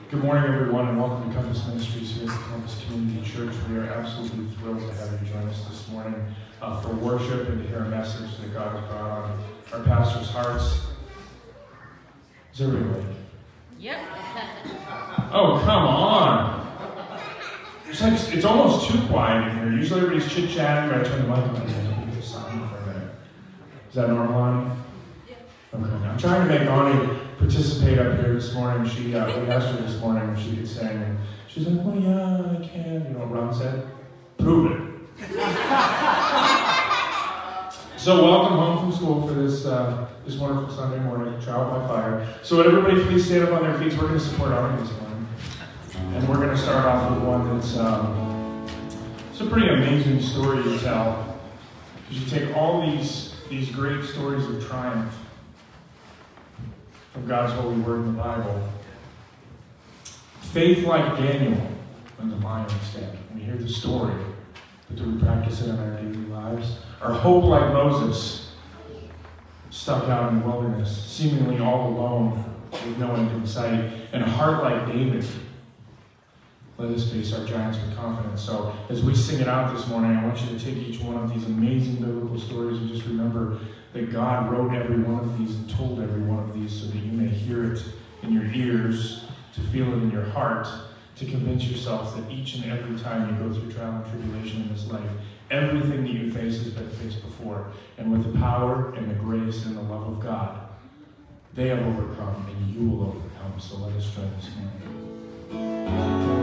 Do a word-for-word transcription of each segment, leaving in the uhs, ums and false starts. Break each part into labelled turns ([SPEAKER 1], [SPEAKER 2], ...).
[SPEAKER 1] Good morning, everyone, and welcome to Compass Ministries here at Compass Community Church. We are absolutely thrilled to have you join us this morning uh, for worship and to hear a message that God has brought on our pastor's hearts. Is everybody awake?
[SPEAKER 2] Yep.
[SPEAKER 1] Oh, come on. It's like it's almost too quiet in here. Usually everybody's chit-chatting, but I turn the mic on and I be silent for a minute. Is that normal, Ani? Okay. I'm trying to make Ani participate up here this morning. She, uh, we asked her this morning if she could sing, and she's like, well, yeah, I can. You know what Ron said? Prove it. So welcome home from school for this uh, this wonderful Sunday morning, trial by fire. So would everybody please stand up on their feet? We're going to support Ani this morning. And we're going to start off with one that's um, it's a pretty amazing story to tell. Because you take all these, these great stories of triumph from God's holy word in the Bible. Faith like Daniel and the lion's den. We hear the story, but do we practice it in our daily lives? Our hope like Moses, stuck out in the wilderness, seemingly all alone, with no end in sight. And a heart like David. Let us face our giants with confidence. So as we sing it out this morning, I want you to take each one of these amazing biblical stories and just remember that God wrote every one of these and told every one of these so that you may hear it in your ears, to feel it in your heart, to convince yourself that each and every time you go through trial and tribulation in this life, everything that you face has been faced before. And with the power and the grace and the love of God, they have overcome and you will overcome. So let us join this morning.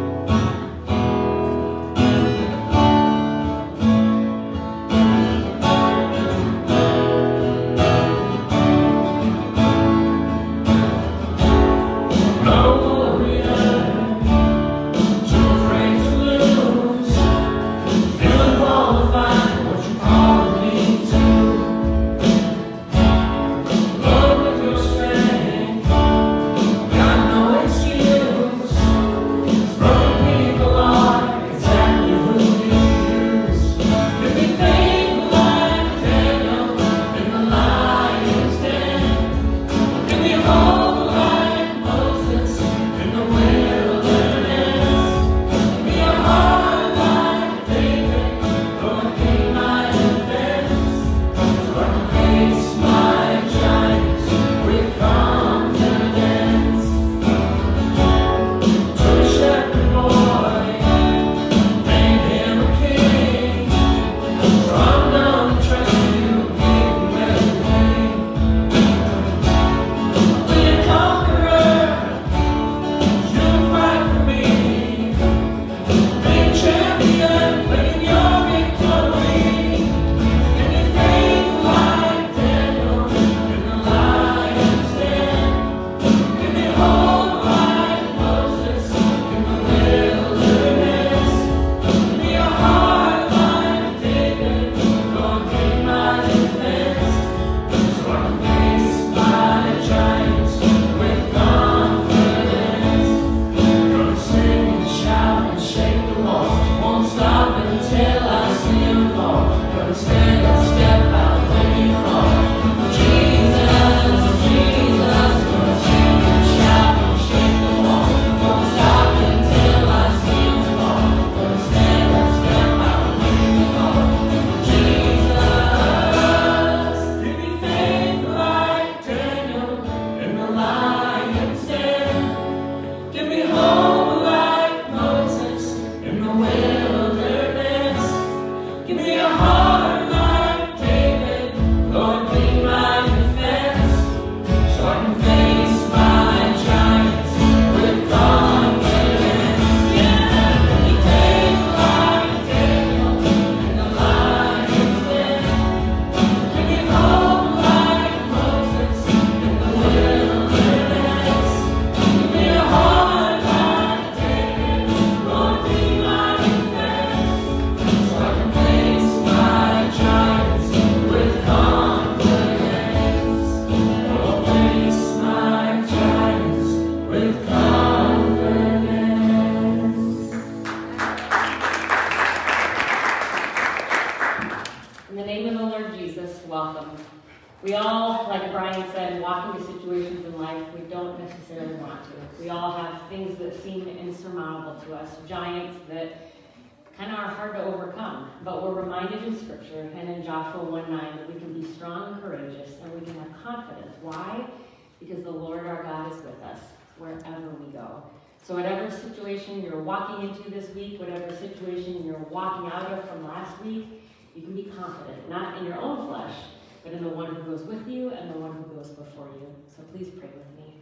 [SPEAKER 2] We all, like Brian said, walk into situations in life we don't necessarily want to. We all have things that seem insurmountable to us, giants that kind of are hard to overcome. But we're reminded in Scripture and in Joshua one nine that we can be strong and courageous and we can have confidence. Why? Because the Lord our God is with us wherever we go. So whatever situation you're walking into this week, whatever situation you're walking out of from last week, you can be confident, not in your own flesh, but in the one who goes with you and the one who goes before you. So please pray with me.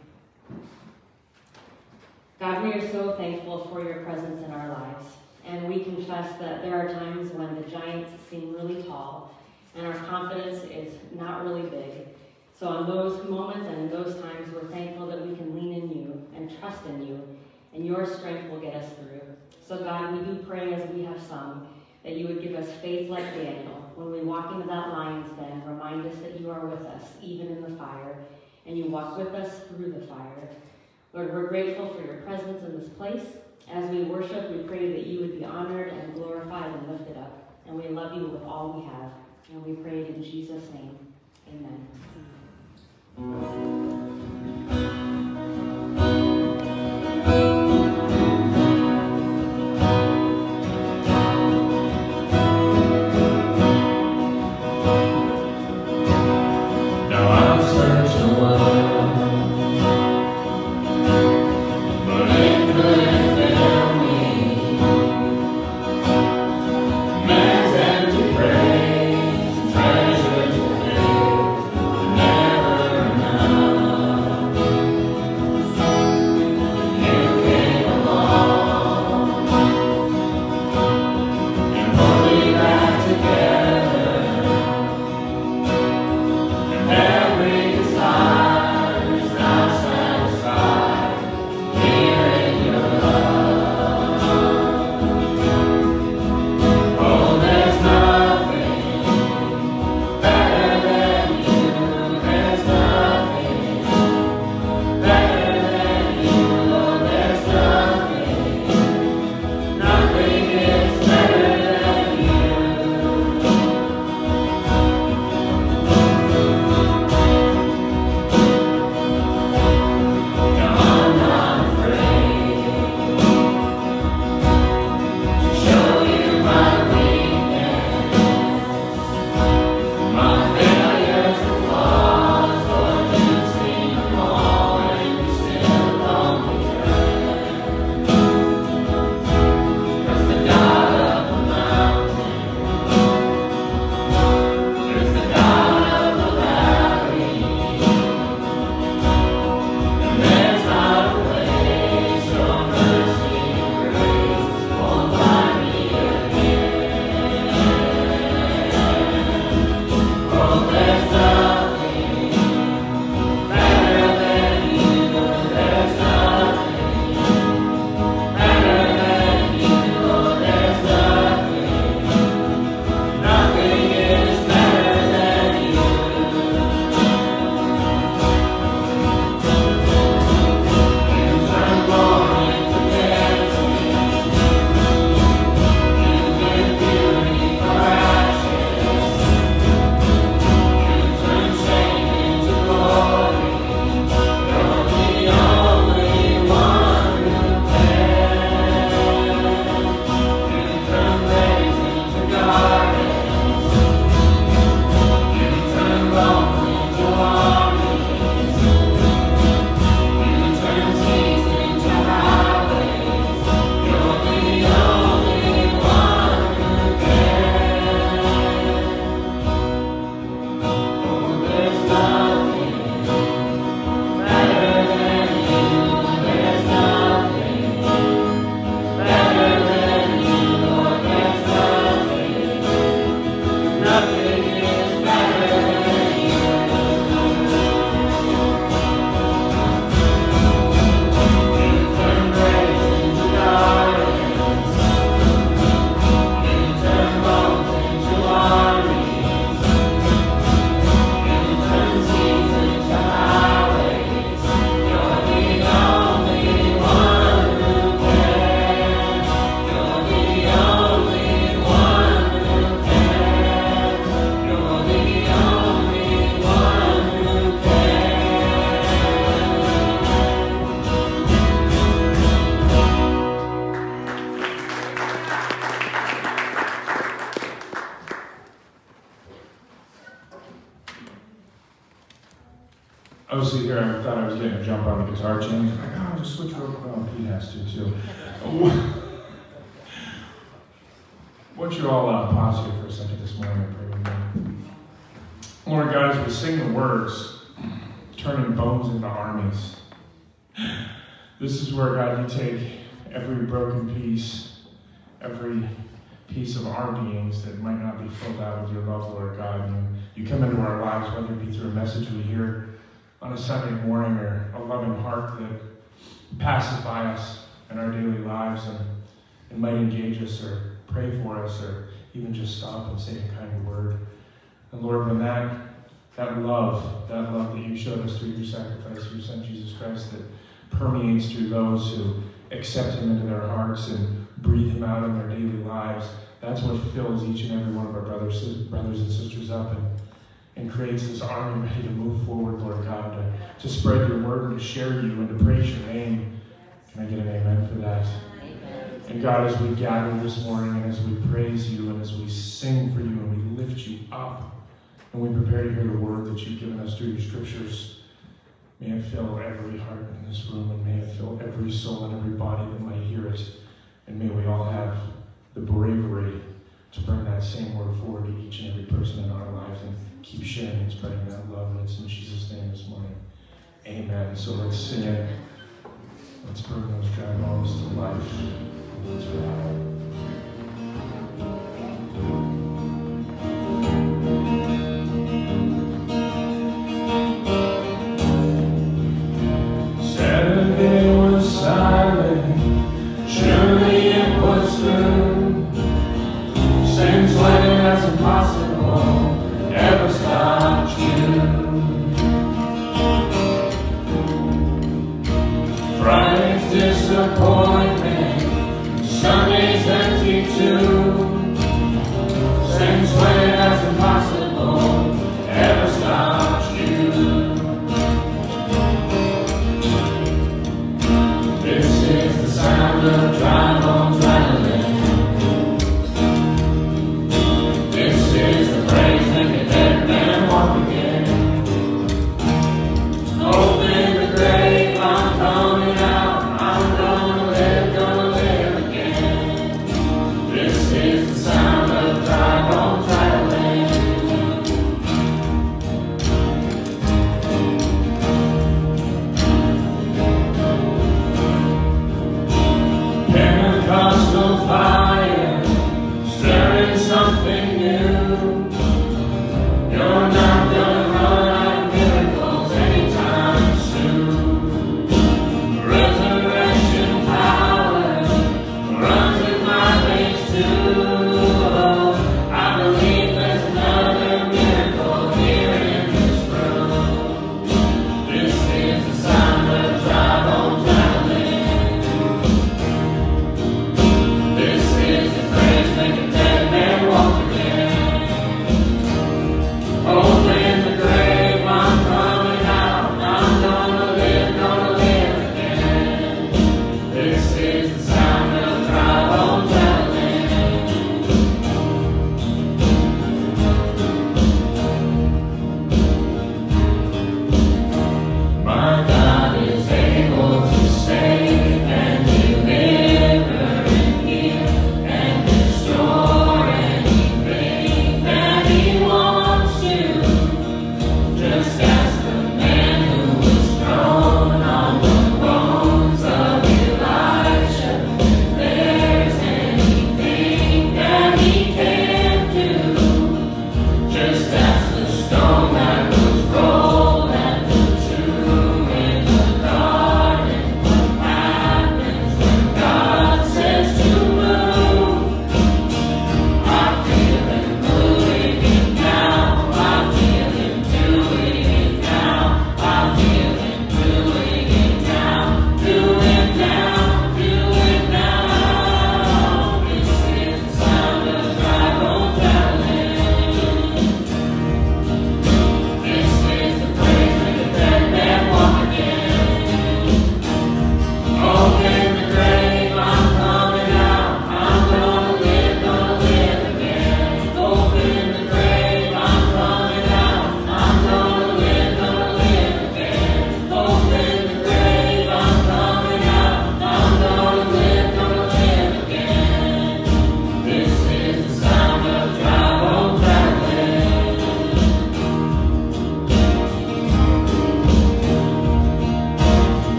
[SPEAKER 2] God, we are so thankful for your presence in our lives. And we confess that there are times when the giants seem really tall and our confidence is not really big. So on those moments and in those times, we're thankful that we can lean in you and trust in you, and your strength will get us through. So God, we do pray as we have sung, that you would give us faith like Daniel. When we walk into that lion's den, remind us that you are with us, even in the fire, and you walk with us through the fire. Lord, we're grateful for your presence in this place. As we worship, we pray that you would be honored and glorified and lifted up. And we love you with all we have. And we pray it in Jesus' name. Amen.
[SPEAKER 1] Now I'll search the world, but it couldn't fill me. Man's empty praise, treasures fulfilled, never enough. I was getting a jump on the guitar change. I'm like, oh, I'll just switch over. Oh, Pete has to too. Won't you all uh, pause here for a second this morning and pray with me? Lord God, as we sing the words, turning bones into armies, this is where, God, you take every broken piece, every piece of our beings that might not be filled out with your love, Lord God. And you come into our lives, whether it be through a message we hear on a Sunday morning or a loving heart that pacify us in our daily lives and, and might engage us or pray for us or even just stop and say a kind word. And Lord, when that, that love, that love that you showed us through your sacrifice, through your Son Jesus Christ, that permeates through those who accept him into their hearts and breathe him out in their daily lives, that's what fills each and every one of our brothers, brothers and sisters up and, and creates this army ready to move forward, Lord God, to, to spread your word and to share you and to praise your name. Can I get an amen for that? Amen. And God, as we gather this morning and as we praise you and as we sing for you and we lift you up and we prepare to hear the word that you've given us through your scriptures, may it fill every heart in this room and may it fill every soul and every body that might hear it. And may we all have the bravery to bring that same word forward to each and every person in our lives and keep sharing and spreading that love. And it's in Jesus' name this morning. Amen. So let's sing it. Let's bring those dry bones to life. Let's ride. Saturday was silent. Surely it was through. Since when it has impossible ever stopped you. Friday's disappointment, Sunday's empty too. Since when it has impossible ever stopped you. This is the sound of dry bones rattling. This is the praise make a dead man walk again. Open the grave, I'm coming out, I'm gonna live.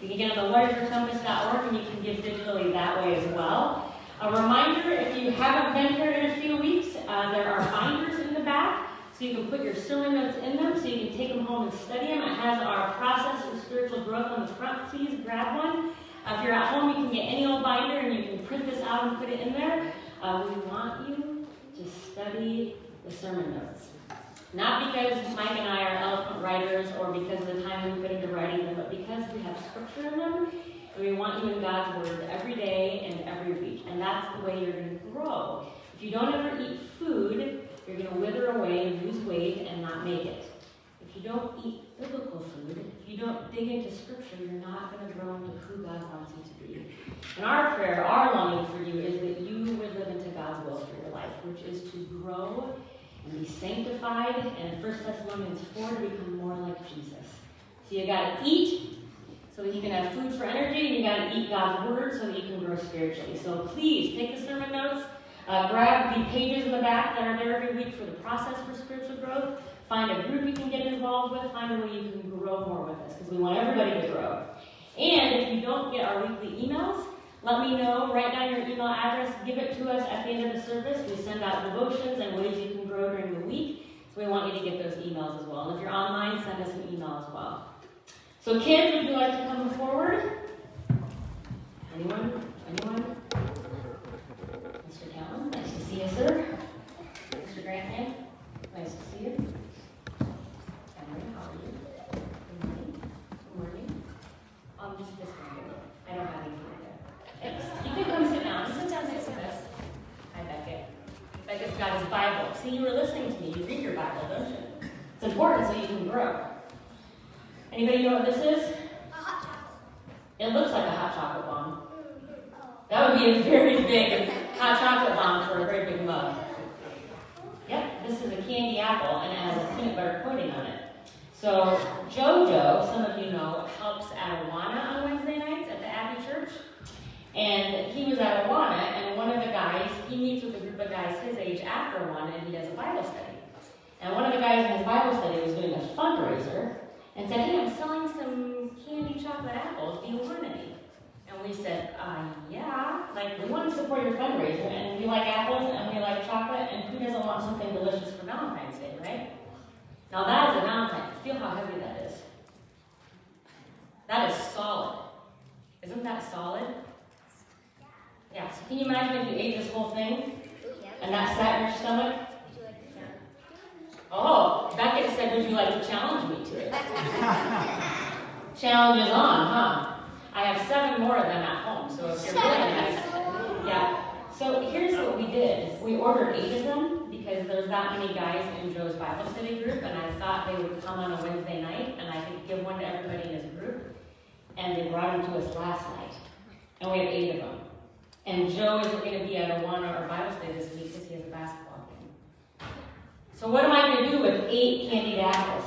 [SPEAKER 2] You can get on the warrior compass dot org and you can give digitally that way as well. A reminder, if you haven't been here in a few weeks, uh, there are binders in the back, so you can put your sermon notes in them, so you can take them home and study them. It has our process for spiritual growth on the front. Please grab one. Uh, if you're at home, you can get any old binder and you can print this out and put it in there. Uh, we want you to study the sermon notes. Not because Mike and I are eloquent writers or because of the time we put into writing them, but because we have scripture in them. And we want you in God's Word every day and every week. And that's the way you're going to grow. If you don't ever eat food, you're going to wither away and lose weight and not make it. If you don't eat biblical food, if you don't dig into Scripture, you're not going to grow into who God wants you to be. And our prayer, our longing for you is that you would live into God's will for your life, which is to grow and be sanctified, and in First Thessalonians four, to become more like Jesus. So you got to eat so that you can have food for energy, and you got to eat God's Word so that you can grow spiritually. So please, take the sermon notes, uh, grab the pages in the back that are there every week for the process for spiritual growth, find a group you can get involved with, find a way you can grow more with us, because we want everybody to grow. And if you don't get our weekly emails, let me know, write down your email address, give it to us at the end of the service. We send out devotions and ways you can grow during the week. So we want you to get those emails as well. And if you're online, send us an email as well. So kids, would you like to come forward? Anyone? Anyone? Mister Callan, nice to see you, sir. Mister Grantman, nice to see you. Emily, how are you? Good morning. Good morning. Um, just this one. I don't have anything. You can come sit down. Sit down next to us. Hi, Beckett. Beckett's got his Bible. See, you were listening to me. You read your Bible, don't you? It's important so you can grow. Anybody know what this is?
[SPEAKER 3] A hot chocolate.
[SPEAKER 2] It looks like a hot chocolate bomb. That would be a very big hot chocolate bomb for a very big mug. Yep, this is a candy apple, and it has a peanut butter coating on it. So, JoJo, some of you know, helps at Awana on Wednesday nights at the Abbey Church. And he was at Awana, and one of the guys, he meets with a group of guys his age after Awana, and he does a Bible study. And one of the guys in his Bible study was doing a fundraiser, and said, hey, I'm selling some candy chocolate apples. Do you want any? And we said, uh, yeah. Like, we want to support your fundraiser, and we like apples, and we like chocolate, and who doesn't want something delicious for Valentine's Day, right? Now, that is a Valentine. Feel how heavy that is. That is solid. Isn't that solid? Yeah, so can you imagine if you ate this whole thing and that sat in your stomach? Oh, Beckett said, would you like to challenge me to it? Challenge is on, huh? I have seven more of them at home, so if you're really nice. Yeah, so here's what we did. We ordered eight of them because there's that many guys in Joe's Bible study group, and I thought they would come on a Wednesday night, and I could give one to everybody in his group. And they brought them to us last night, and we have eight of them. And Joe isn't going to be at Awana or Bible study this week because he has a basketball game. So what am I going to do with eight candied apples?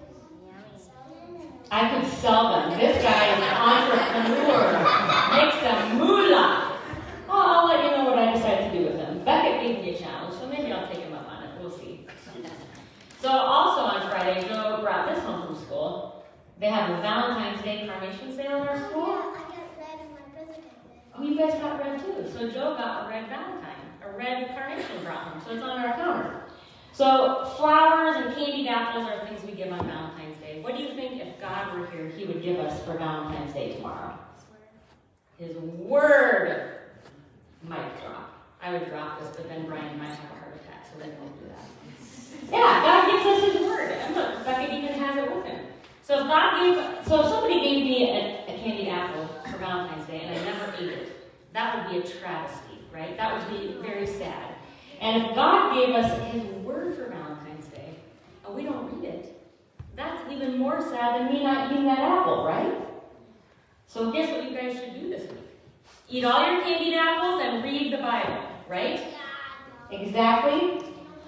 [SPEAKER 2] I could sell them. This guy is an entrepreneur. Makes them moolah. Oh, I'll let you know what I decide to do with them. Beckett gave me a challenge, so maybe I'll take him up on it. We'll see. So also on Friday, Joe brought this home from school. They have a Valentine's Day carnation sale in our school. Oh, you guys got red too. So Joe got a red Valentine, a red carnation brought home. So it's on our counter. So flowers and candied apples are things we give on Valentine's Day. What do you think if God were here, he would give us for Valentine's Day tomorrow? His word. Mic drop. I would drop this, but then Brian might have a heart attack, so then don't do that. Yeah, God gives us his word. And look, Beckett even has it with him. So if God gave, so if somebody gave me a, a candied apple for Valentine's Day and I never ate it, that would be a travesty, right? That would be very sad. And if God gave us his word for Valentine's Day and we don't read it, that's even more sad than me not eating that apple, right? So guess what you guys should do this week? Eat all your candied apples and read the Bible, right? Exactly.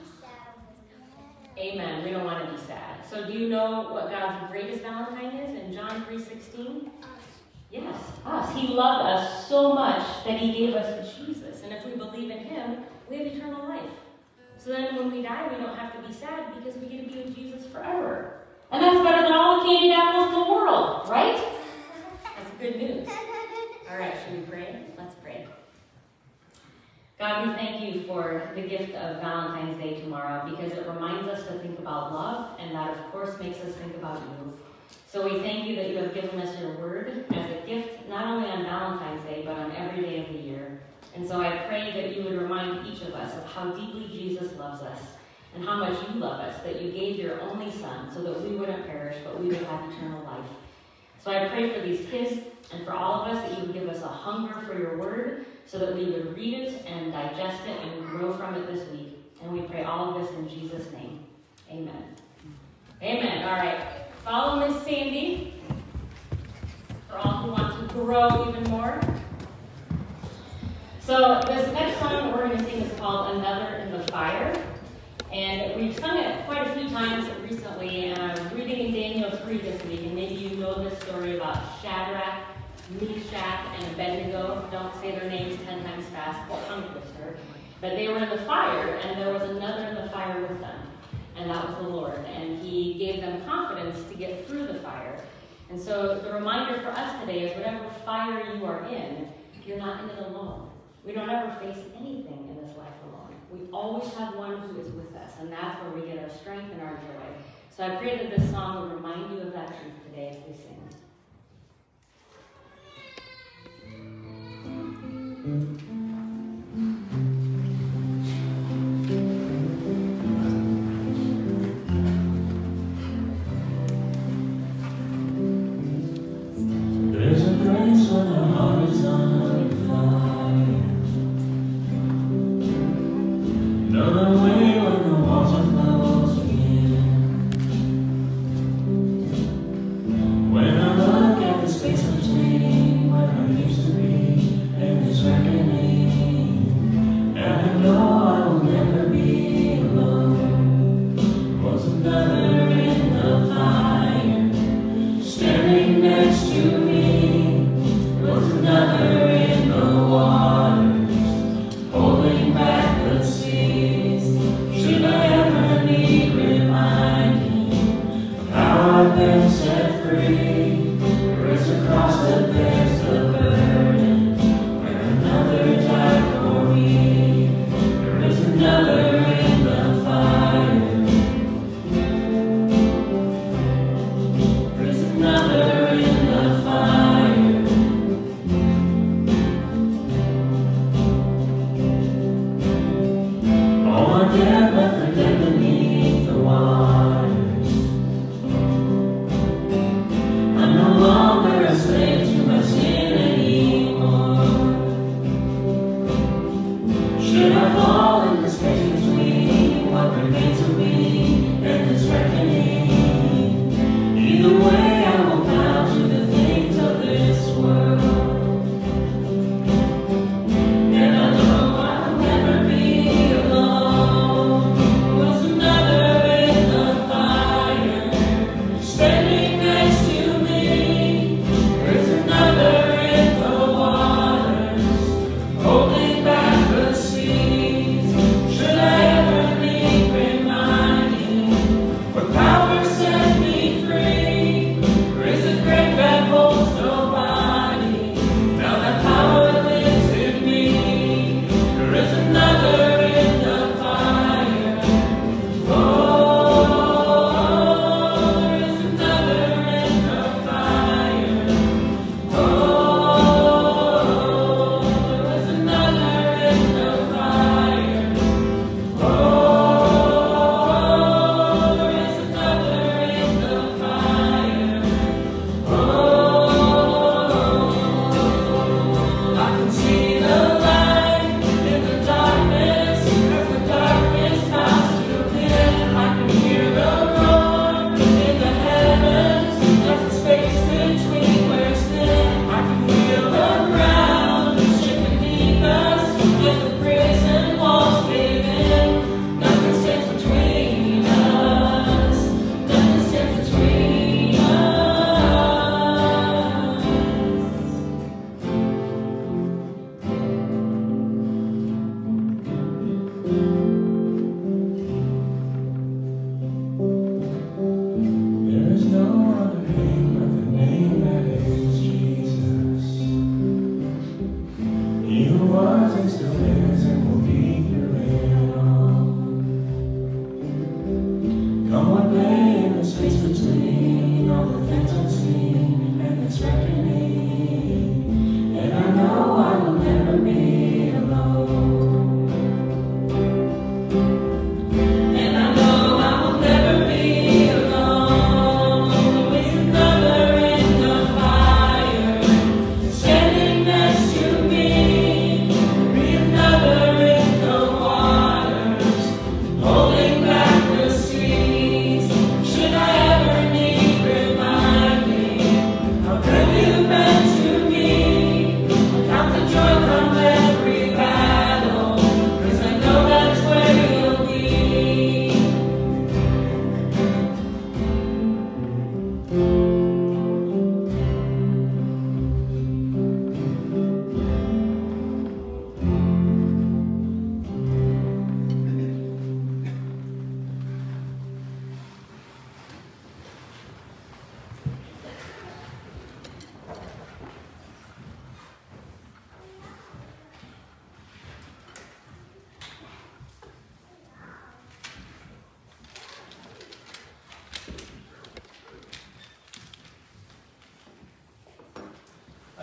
[SPEAKER 2] Amen. We don't want to be sad. So do you know what God's greatest Valentine is in John three sixteen? Yes, us. He loved us so much that he gave us Jesus. And if we believe in him, we have eternal life. So then when we die, we don't have to be sad because we get to be with Jesus forever. And that's better than all the candied apples in the world, right? That's good news. All right, should we pray? Let's pray. God, we thank you for the gift of Valentine's Day tomorrow because it reminds us to think about love, and that, of course, makes us think about you. So we thank you that you have given us your word as a gift, not only on Valentine's Day, but on every day of the year. And so I pray that you would remind each of us of how deeply Jesus loves us and how much you love us, that you gave your only son so that we wouldn't perish, but we would have eternal life. So I pray for these kids and for all of us that you would give us a hunger for your word so that we would read it and digest it and grow from it this week. And we pray all of this in Jesus' name. Amen. Amen. All right. Follow Miss Sandy for all who want to grow even more. So this next song that we're going to sing is called Another in the Fire. And we've sung it quite a few times recently, and I'm reading in Daniel three this week, and maybe you know this story about Shadrach, Meshach, and Abednego. Don't say their names ten times fast, it's tongue twister. But they were in the fire, and there was another in the fire with them, and that was the Lord. And he gave them confidence to get through the fire. And so the reminder for us today is whatever fire you are in, you're not in it alone. We don't ever face anything in this life alone. We always have one who is with us, and that's where we get our strength and our joy. So I pray that this song will remind you of that truth today as we sing.
[SPEAKER 1] There's a grace when the heart is on fire. Another way when the walls are closed again. When I look at the space between where I used to be and this reckoning.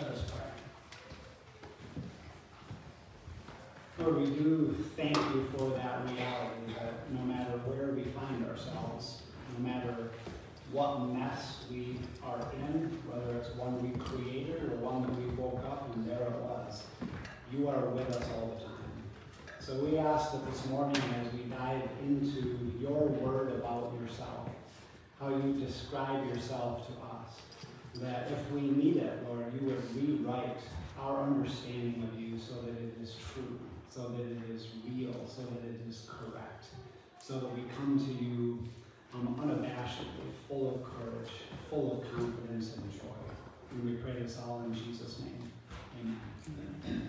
[SPEAKER 3] Let us pray. Lord, we do thank you for that reality that no matter where we find ourselves, no matter what mess we are in, whether it's one we created or one that we woke up and there it was, you are with us all the time. So we ask that this morning as we dive into your word about yourself, how you describe yourself to us, that if we need it, Lord, you would rewrite our understanding of you so that it is true, so that it is real, so that it is correct, so that we come to you um, unabashedly, full of courage, full of confidence and joy. And we pray this all in Jesus' name. Amen.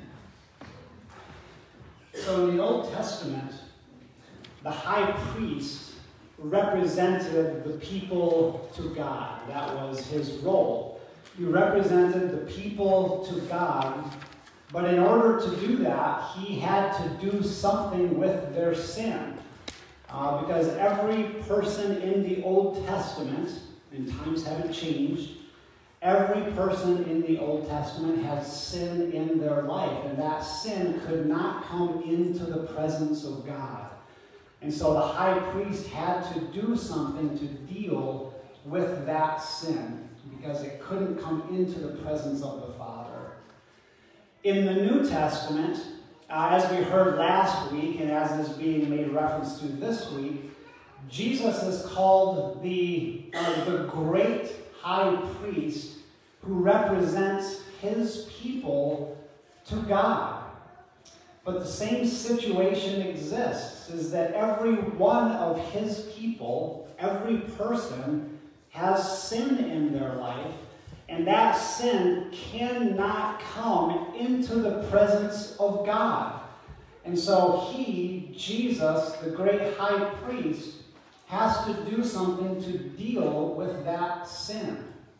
[SPEAKER 3] So in the Old Testament, the high priest represented the people to God. That was his role. He represented the people to God, but in order to do that, he had to do something with their sin. Uh, because every person in the Old Testament, and times haven't changed, every person in the Old Testament has sin in their life, and that sin could not come into the presence of God. And so the high priest had to do something to deal with that sin, because it couldn't come into the presence of the Father. In the New Testament, uh, as we heard last week, and as is being made reference to this week, Jesus is called the, uh, the great high priest who represents his people to God. But the same situation exists, is that every one of his people, every person, has sin in their life, and that sin cannot come into the presence of God. And so he, Jesus, the great high priest, has to do something to deal with that sin.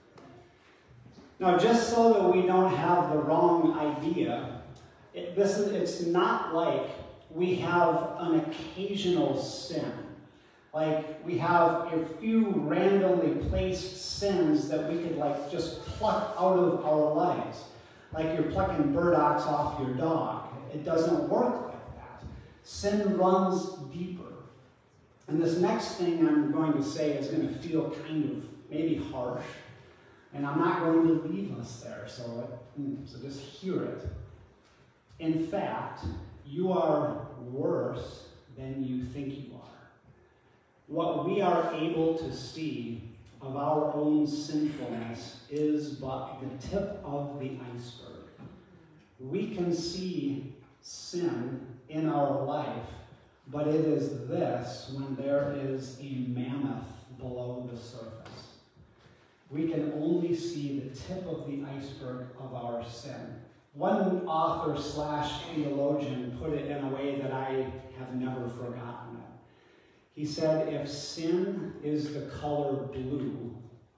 [SPEAKER 3] Now, just so that we don't have the wrong idea, it, this is, it's not like we have an occasional sin. Like we have a few randomly placed sins that we could like just pluck out of our lives. Like you're plucking burdocks off your dog. It doesn't work like that. Sin runs deeper. And this next thing I'm going to say is going to feel kind of maybe harsh. And I'm not going to leave us there, so, so just hear it. In fact, you are worse than you think you are. What we are able to see of our own sinfulness is but the tip of the iceberg. We can see sin in our life, but it is this when there is a mammoth below the surface. We can only see the tip of the iceberg of our sin. One author slash theologian put it in a way that I have never forgotten it. He said, if sin is the color blue,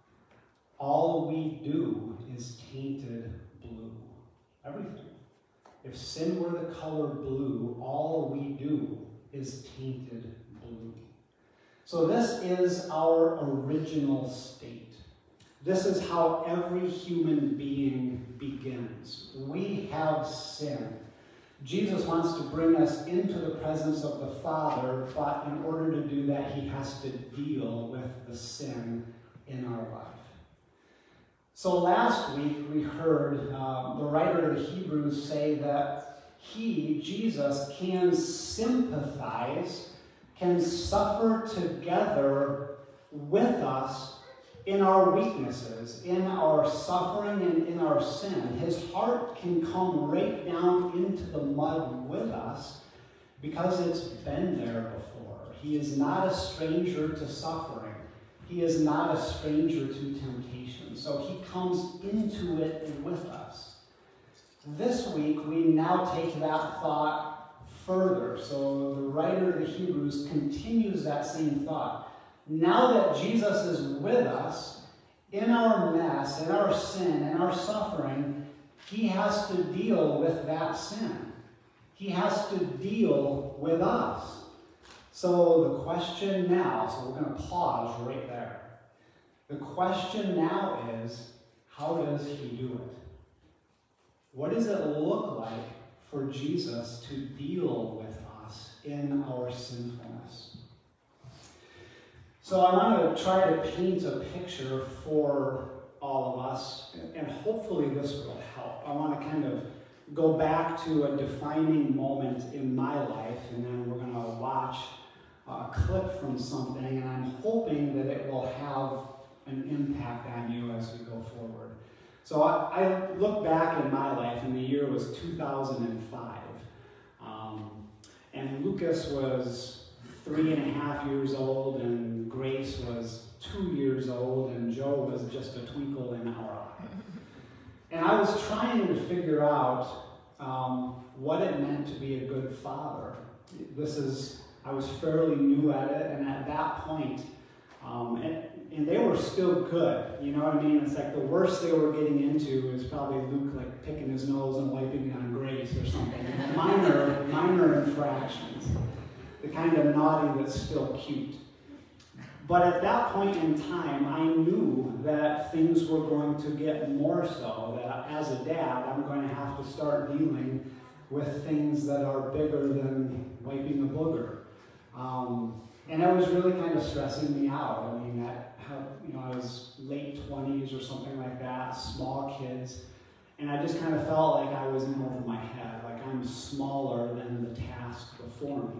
[SPEAKER 3] all we do is tainted blue. Everything. If sin were the color blue, all we do is tainted blue. So this is our original state. This is how every human being begins. We have sin. Jesus wants to bring us into the presence of the Father, but in order to do that, he has to deal with the sin in our life. So last week we heard uh, the writer of the Hebrews say that he, Jesus, can sympathize, can suffer together with us in our weaknesses, in our suffering, and in our sin. His heart can come right down into the mud with us because it's been there before. He is not a stranger to suffering. He is not a stranger to temptation. So he comes into it with us. This week, we now take that thought further. So the writer of the Hebrews continues that same thought. Now that Jesus is with us, in our mess, in our sin, in our suffering, he has to deal with that sin. He has to deal with us. So the question now, so we're going to pause right there. The question now is, how does he do it? What does it look like for Jesus to deal with us in our sinfulness? So I want to try to paint a picture for all of us, and hopefully this will help. I want to kind of go back to a defining moment in my life, and then we're going to watch a clip from something, and I'm hoping that it will have an impact on you as we go forward. So I, I look back in my life, and the year was two thousand five. Um, and Lucas was three and a half years old, and Grace was two years old, and Joe was just a twinkle in our eye. And I was trying to figure out um, what it meant to be a good father. This is, I was fairly new at it, and at that point, um, and, and they were still good, you know what I mean? It's like the worst they were getting into is probably Luke like picking his nose and wiping it on Grace or something. minor, minor infractions. The kind of naughty that's still cute. But at that point in time, I knew that things were going to get more so, that as a dad, I'm going to have to start dealing with things that are bigger than wiping a booger. Um, and it was really kind of stressing me out. I mean, that, you know, I was late twenties or something like that, small kids, and I just kind of felt like I was in over my head, like I'm smaller than the task before me.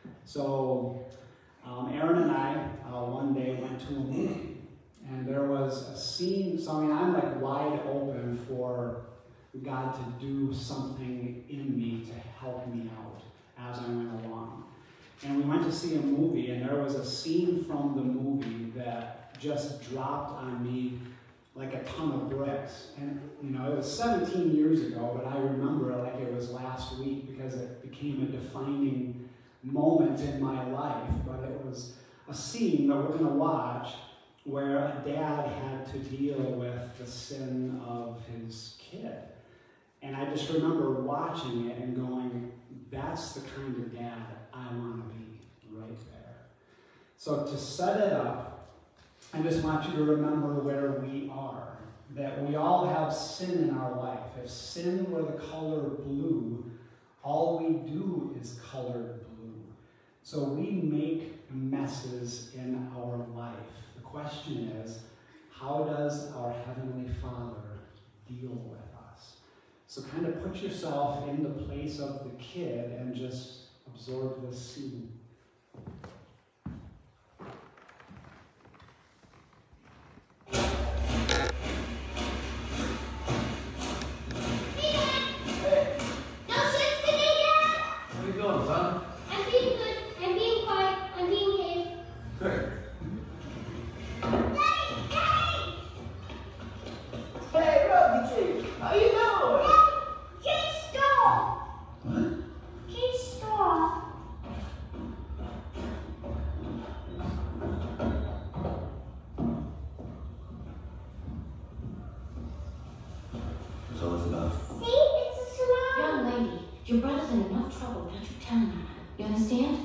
[SPEAKER 3] So um, Aaron and I uh, one day went to a movie, and there was a scene, so I mean, I'm like wide open for God to do something in me to help me out as I went along. And we went to see a movie, and there was a scene from the movie that just dropped on me like a ton of bricks. And, you know, it was seventeen years ago, but I remember it like it was last week because it became a defining moment in my life. But it was a scene that we're going to watch where a dad had to deal with the sin of his kid. And I just remember watching it and going, that's the kind of dad I want to be right there. So to set it up, I just want you to remember where we are. That we all have sin in our life. If sin were the color blue, all we do is colored blue. So we make messes in our life. The question is, how does our Heavenly Father deal with us? So kind of put yourself in the place of the kid and just absorb this scene.
[SPEAKER 4] Your brother's in enough trouble without you telling him. You understand?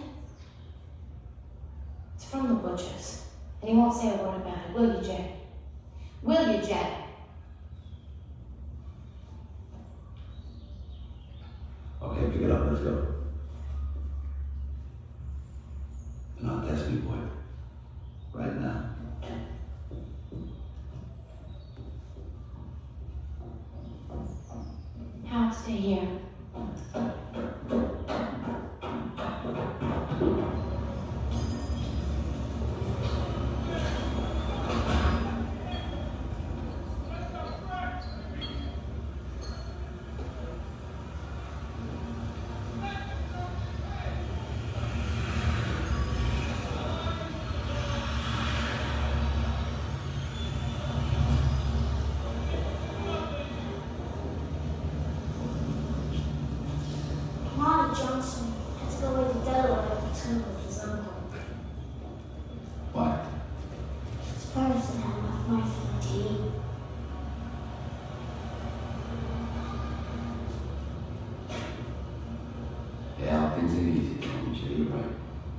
[SPEAKER 4] It's from the butchers. And he won't say a word about it, will you, Jay? Will you, Jay?
[SPEAKER 5] Okay, pick it up, let's go. Now test me, boy. Right now.
[SPEAKER 4] Howard, stay here.
[SPEAKER 6] Johnson had to go away to Delaware to turn with his uncle.
[SPEAKER 5] Why?
[SPEAKER 6] His parents didn't have enough money for them to eat.
[SPEAKER 5] Yeah, things ain't easy, don't you? You're right.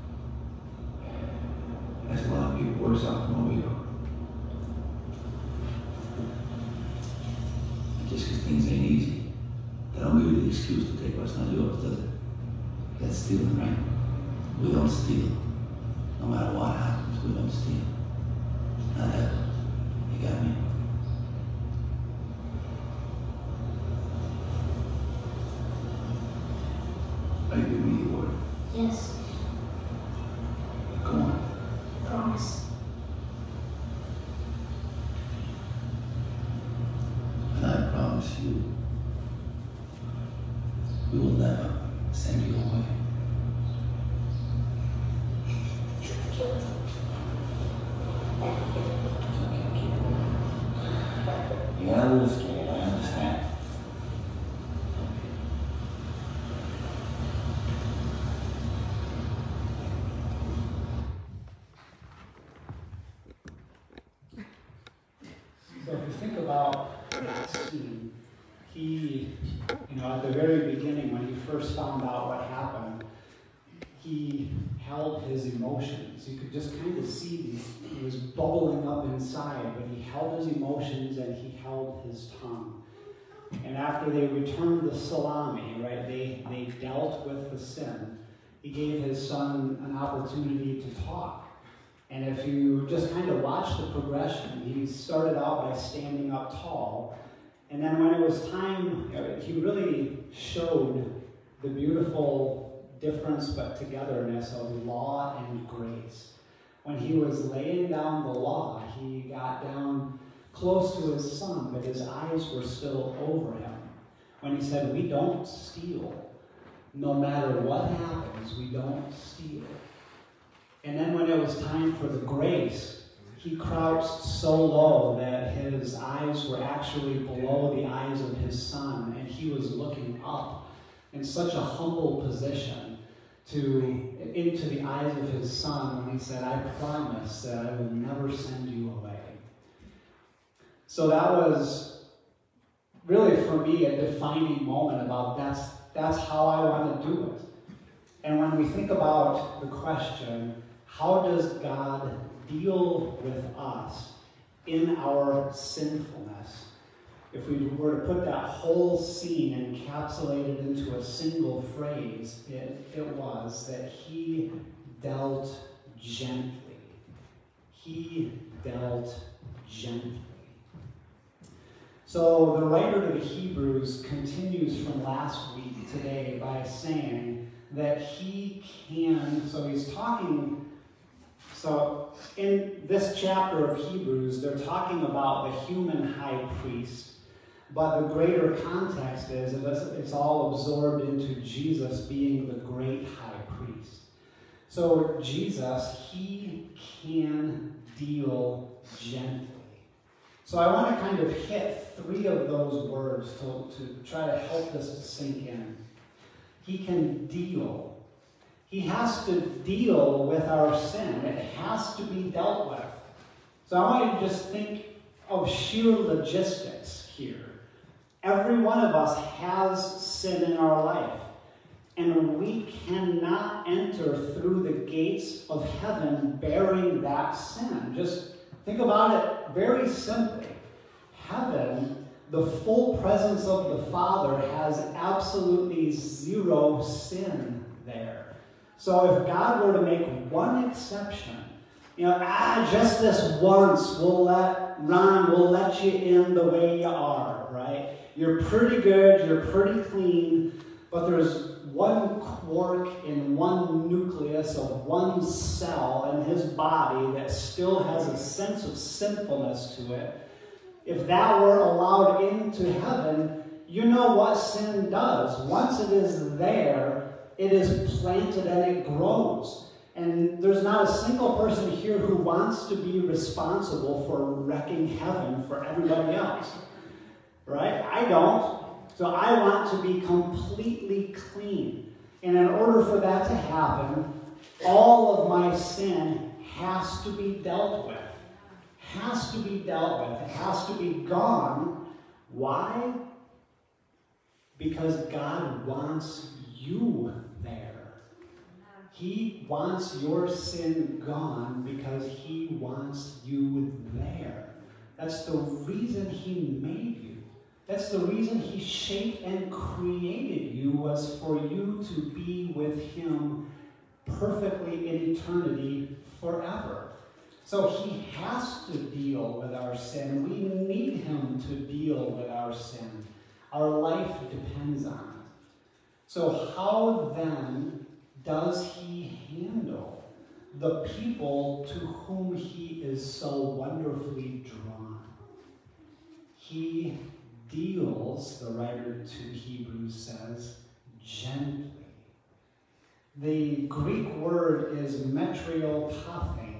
[SPEAKER 5] That's a lot of people worse off than we are. Just because things ain't easy They don't give you the excuse to take what's not yours, does it? That's stealing, right? We don't steal. No matter what happens, we don't steal. Not ever. You got me? Are you giving me your word?
[SPEAKER 6] Yes,
[SPEAKER 5] Come on.
[SPEAKER 6] promise.
[SPEAKER 5] And I promise you, we will never send you away. It's okay, keep it. You got a little scared, I understand.
[SPEAKER 3] So if you think about that scene, he, you know, at the very beginning when he first found out what happened, he held his emotions. You could just kind of see these, he was bubbling up inside, but he held his emotions and he held his tongue. And after they returned the salami, right, they, they dealt with the sin. He gave his son an opportunity to talk. And if you just kind of watch the progression, he started out by standing up tall. And then when it was time, he really showed the beautiful difference but togetherness of law and grace. When he was laying down the law, he got down close to his son, but his eyes were still over him. When he said, we don't steal. No matter what happens, we don't steal. And then when it was time for the grace, he crouched so low that his eyes were actually below the eyes of his son, and he was looking up in such a humble position to into the eyes of his son when he said, I promise that I will never send you away. So that was really for me a defining moment about that's, that's how I want to do it. And when we think about the question, how does God deal with us in our sinfulness? If we were to put that whole scene encapsulated into a single phrase, it, it was that he dealt gently. He dealt gently. So the writer to the Hebrews continues from last week today by saying that he can, so he's talking. So in this chapter of Hebrews, they're talking about the human high priest, but the greater context is it's all absorbed into Jesus being the great high priest. So Jesus, he can deal gently. So I want to kind of hit three of those words to, to try to help this to sink in. He can deal. He has to deal with our sin. It has to be dealt with. So I want you to just think of sheer logistics here. Every one of us has sin in our life. And we cannot enter through the gates of heaven bearing that sin. Just think about it very simply. Heaven, the full presence of the Father, has absolutely zero sin there. So if God were to make one exception, you know, ah, just this once, we'll let, Ron, we'll let you in the way you are, right? You're pretty good, you're pretty clean, but there's one quark in one nucleus of one cell in his body that still has a sense of sinfulness to it. If that were allowed into heaven, you know what sin does. Once it is there, it is planted and it grows. And there's not a single person here who wants to be responsible for wrecking heaven for everybody else. Right? I don't. So I want to be completely clean. And in order for that to happen, all of my sin has to be dealt with. Has to be dealt with. It has to be gone. Why? Because God wants you there. He wants your sin gone because he wants you there. That's the reason he made you. That's the reason he shaped and created you, was for you to be with him perfectly in eternity forever. So he has to deal with our sin. We need him to deal with our sin. Our life depends on it. So how then does he handle the people to whom he is so wonderfully drawn? He deals, the writer to Hebrews says, gently. The Greek word is metriopathein.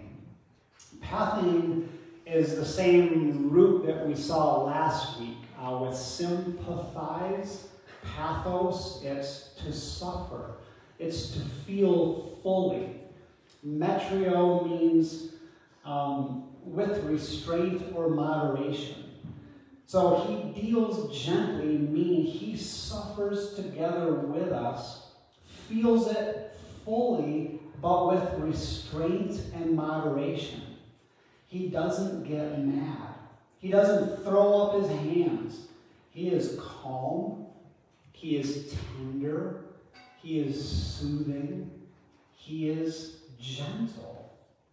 [SPEAKER 3] Pathein is the same root that we saw last week uh, with sympathize. Pathos, it's to suffer. It's to feel fully. Metrio means um, with restraint or moderation. So he deals gently, meaning he suffers together with us, feels it fully, but with restraint and moderation. He doesn't get mad. He doesn't throw up his hands. He is calm. He is tender. He is soothing. He is gentle.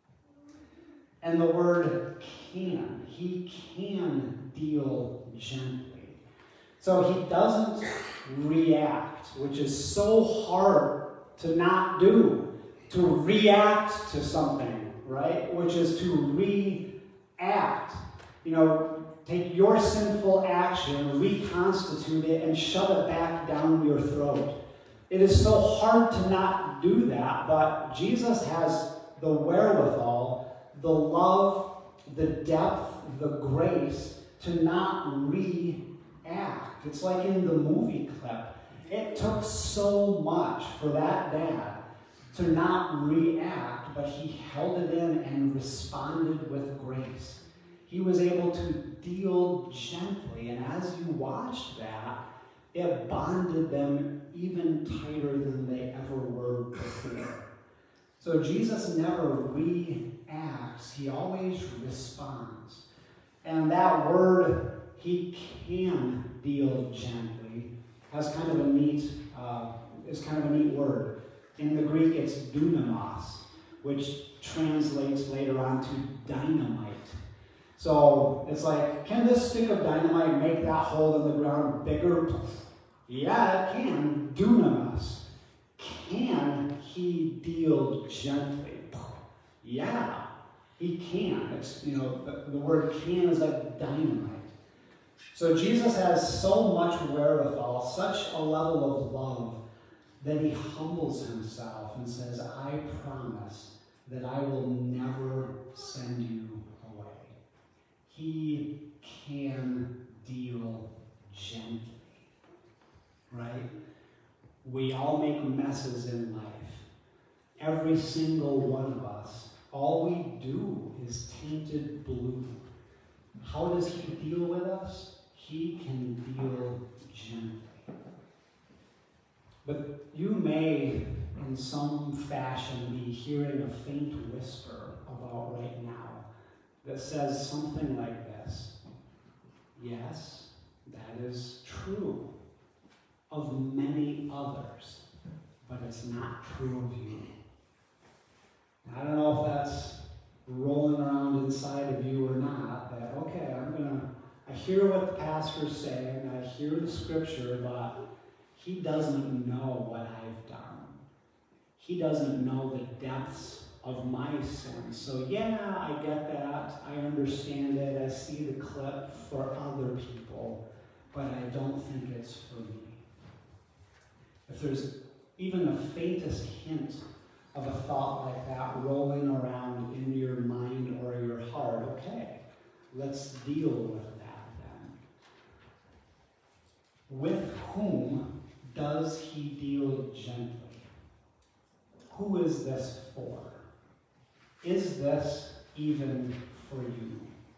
[SPEAKER 3] And the word can. He can deal gently. So he doesn't react, which is so hard to not do. To react to something, right? Which is to react. You know, take your sinful action, reconstitute it, and shove it back down your throat. It is so hard to not do that, but Jesus has the wherewithal, the love, the depth, the grace to not react. It's like in the movie clip. It took so much for that dad to not react, but he held it in and responded with grace. He was able to deal gently, and as you watched that, it bonded them even tighter than they ever were before. So Jesus never reacts, he always responds. And that word, he can deal gently, has kind of a neat, uh, is kind of a neat word. In the Greek, it's dunamos, which translates later on to dynamite. So it's like, can this stick of dynamite make that hole in the ground bigger? Yeah, it can. Dunamis. Can he deal gently? Yeah, he can. It's, you know, the, the word can is like dynamite. So Jesus has so much wherewithal, such a level of love, that he humbles himself and says, I promise that I will never send you away. He can deal gently, right? We all make messes in life. Every single one of us. All we do is tainted blue. How does he deal with us? He can deal gently. But you may, in some fashion, be hearing a faint whisper about right now that says something like this. Yes, that is true of many others, but it's not true of you. I don't know if that's rolling around inside of you or not, that, okay, I'm going to, I hear what the pastor's saying, I hear the scripture, but he doesn't know what I've done. He doesn't know the depths of my sin. So yeah, I get that. I understand it. I see the clip for other people, but I don't think it's for me. If there's even the faintest hint of a thought like that rolling around in your mind or your heart, okay, let's deal with that then. With whom does he deal gently? Who is this for? Is this even for you?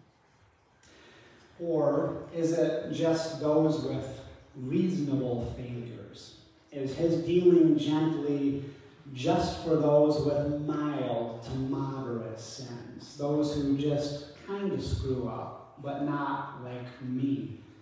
[SPEAKER 3] Or is it just those with reasonable failures? Is his dealing gently just for those with mild to moderate sins? Those who just kind of screw up, but not like me.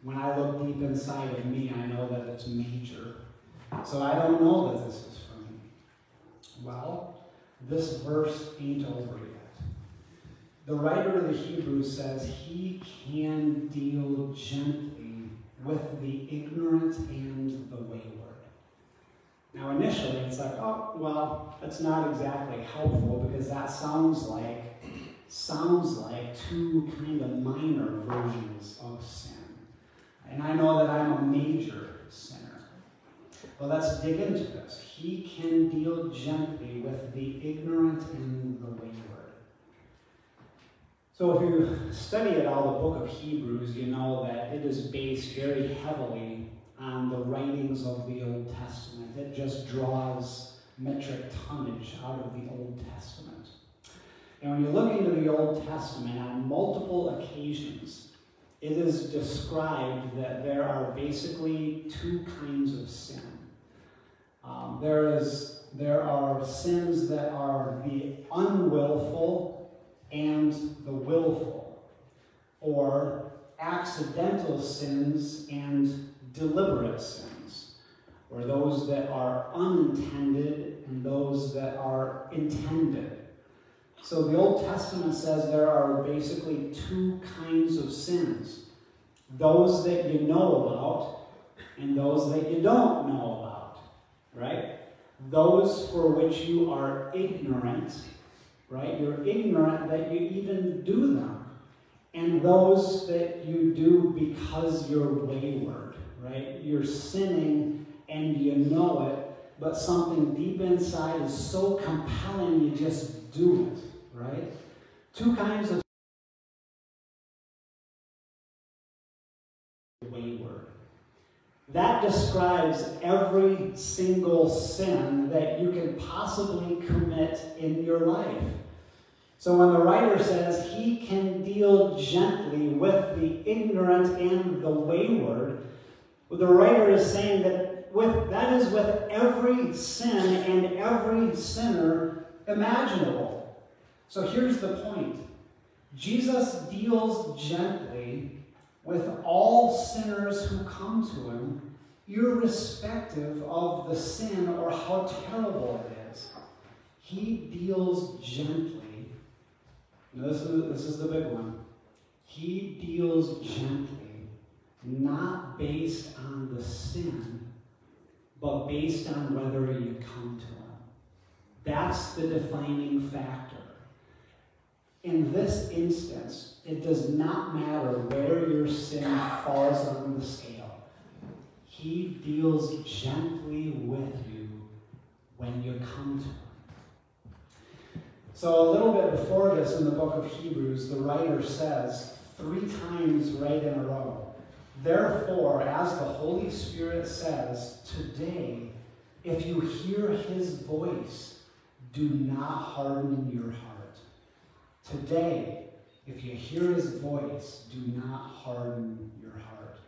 [SPEAKER 3] When I look deep inside of me, I know that it's major. So I don't know that this is for me. Well, this verse ain't over yet. The writer of the Hebrews says he can deal gently with the ignorant and the wayward. Now initially it's like, oh, well, that's not exactly helpful because that sounds like, sounds like two kind of minor versions of sin. And I know that I'm a major sinner. Well, let's dig into this. He can deal gently with the ignorant and the wayward. So if you study at all the book of Hebrews, you know that it is based very heavily on the writings of the Old Testament. It just draws metric tonnage out of the Old Testament. And when you look into the Old Testament, on multiple occasions, it is described that there are basically two kinds of sin. Um, there is, there are sins that are the unwillful and the willful, or accidental sins and deliberate sins, or those that are unintended and those that are intended. So the Old Testament says there are basically two kinds of sins. Those that you know about and those that you don't know about, right? Those for which you are ignorant, right? You're ignorant that you even do them. And those that you do because you're wayward, right? You're sinning and you know it, but something deep inside is so compelling you just do it. Right? Two kinds of wayward. That describes every single sin that you can possibly commit in your life. So when the writer says he can deal gently with the ignorant and the wayward, the writer is saying that with, that is with every sin and every sinner imaginable. So here's the point. Jesus deals gently with all sinners who come to him, irrespective of the sin or how terrible it is. He deals gently. Now this is, this is the big one. He deals gently, not based on the sin, but based on whether you come to him. That's the defining factor. In this instance, it does not matter where your sin falls on the scale. He deals gently with you when you come to him. So a little bit before this in the book of Hebrews, the writer says three times right in a row, therefore, as the Holy Spirit says, today, if you hear his voice, do not harden your heart. Today, if you hear his voice, do not harden your heart.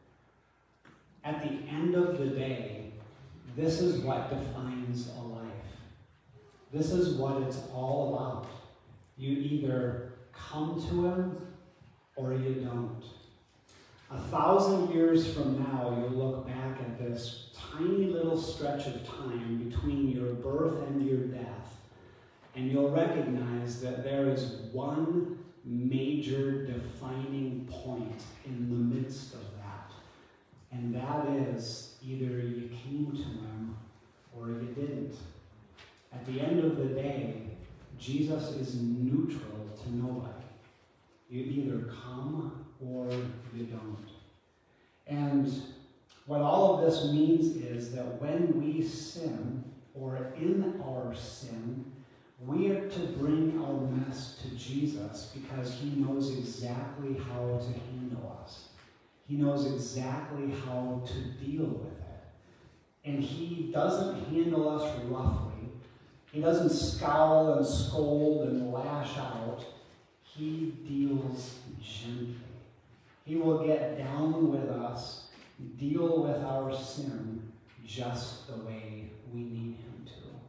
[SPEAKER 3] At the end of the day, this is what defines a life. This is what it's all about. You either come to him or you don't. A thousand years from now, you'll look back at this tiny little stretch of time between your birth and your death, and you'll recognize that there is one major defining point in the midst of that. And that is either you came to him or you didn't. At the end of the day, Jesus is neutral to nobody. You either come or you don't. And what all of this means is that when we sin, or in our sin, we are to bring our mess to Jesus because he knows exactly how to handle us. He knows exactly how to deal with it. And he doesn't handle us roughly. He doesn't scowl and scold and lash out. He deals gently. He will get down with us, deal with our sin just the way we need him to.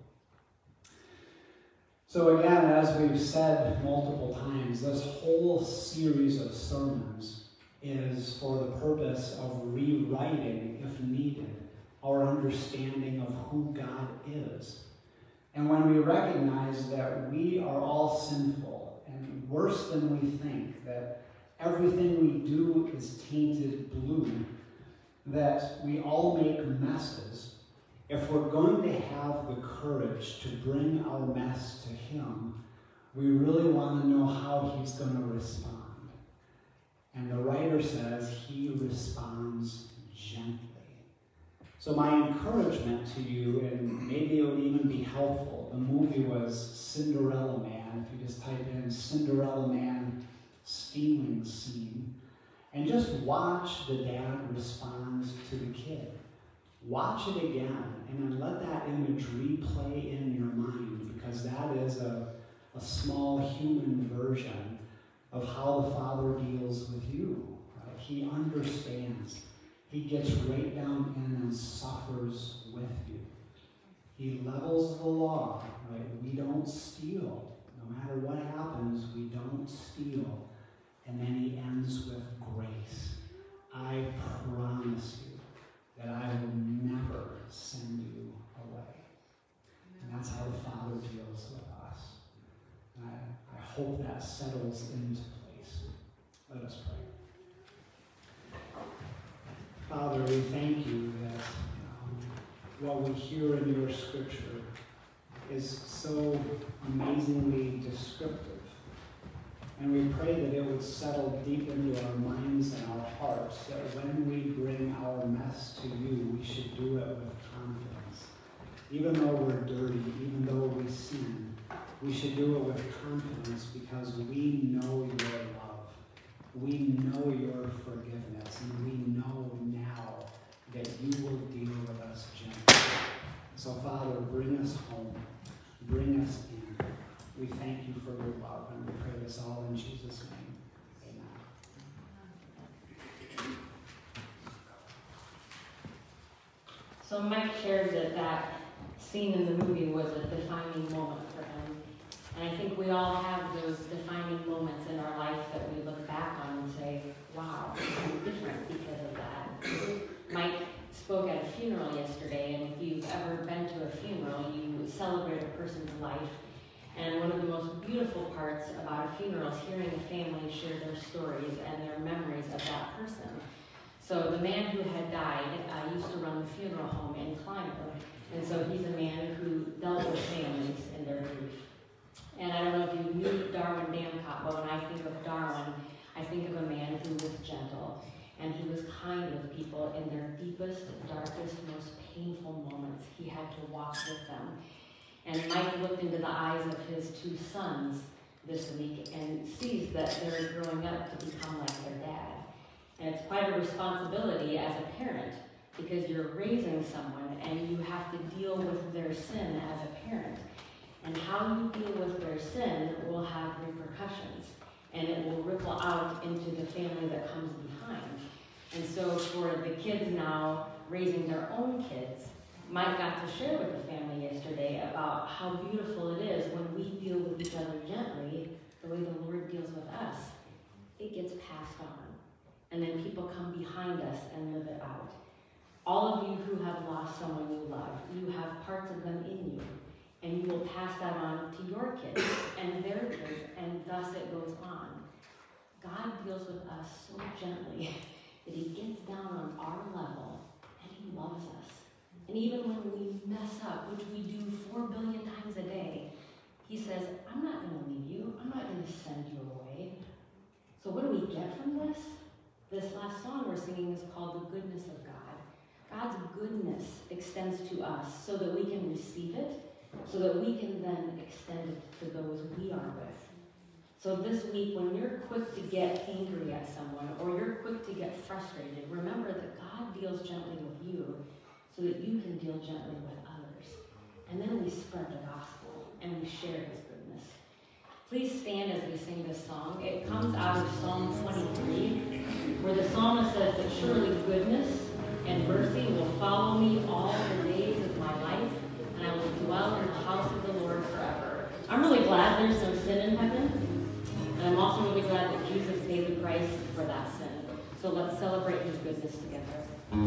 [SPEAKER 3] So again, as we've said multiple times, this whole series of sermons is for the purpose of rewriting, if needed, our understanding of who God is. And when we recognize that we are all sinful, and worse than we think, that everything we do is tainted blue, that we all make messes, if we're going to have the courage to bring our mess to Him, we really want to know how He's going to respond. And the writer says He responds gently. So my encouragement to you, and maybe it would even be helpful, the movie was Cinderella Man. If you just type in Cinderella Man stealing scene, and just watch the dad respond to the kid. Watch it again, and then let that image replay in your mind, because that is a, a small human version of how the Father deals with you. Right? He understands. He gets right down in and suffers with you. He levels the law. Right? We don't steal. No matter what happens, we don't steal. And then he ends with grace. I promise you that I will never send you away. And that's how the Father deals with us. And I, I hope that settles into place. Let us pray. Father, we thank you that um, what we hear in your scripture is so amazingly descriptive. And we pray that it would settle deep into our minds and our hearts, that when we bring our mess to you, we should do it with confidence. Even though we're dirty, even though we sin, we should do it with confidence because we know your love. We know your forgiveness, and we know now that you will deal with us gently. So, Father, bring us home. Bring us in. We thank you for your love, and we pray this all in Jesus' name. Amen.
[SPEAKER 2] So Mike shared that that scene in the movie was a defining moment for him. And I think we all have those defining moments in our life that we look back on and say, wow, I'm different because of that. Mike spoke at a funeral yesterday, and if you've ever been to a funeral, you celebrate a person's life. And one of the most beautiful parts about a funeral is hearing a family share their stories and their memories of that person. So the man who had died uh, used to run the funeral home in Clymer. And so he's a man who dealt with families in their grief. And I don't know if you knew Darwin Damcott, but when I think of Darwin, I think of a man who was gentle. And he was kind with people in their deepest, darkest, most painful moments. He had to walk with them. And Mike looked into the eyes of his two sons this week and sees that they're growing up to become like their dad. And it's quite a responsibility as a parent, because you're raising someone and you have to deal with their sin as a parent. And how you deal with their sin will have repercussions, and it will ripple out into the family that comes behind. And so for the kids now raising their own kids, Mike got to share with the family yesterday about how beautiful it is when we deal with each other gently, the way the Lord deals with us. It gets passed on. And then people come behind us and live it out. All of you who have lost someone you love, you have parts of them in you. And you will pass that on to your kids and their kids, and thus it goes on. God deals with us so gently that he gets down on our level and he loves us. And even when we mess up, which we do four billion times a day, he says, I'm not going to leave you. I'm not going to send you away. So what do we get from this? This last song we're singing is called The Goodness of God. God's goodness extends to us so that we can receive it, so that we can then extend it to those we are with. So this week, when you're quick to get angry at someone, or you're quick to get frustrated, remember that God deals gently with you, so that you can deal gently with others. And then we spread the gospel, and we share his goodness. Please stand as we sing this song. It comes out of Psalm twenty-three, where the psalmist says that surely goodness and mercy will follow me all the days of my life, and I will dwell in the house of the Lord forever. I'm really glad there's no sin in heaven, and I'm also really glad that Jesus paid the price for that sin. So let's celebrate his goodness together.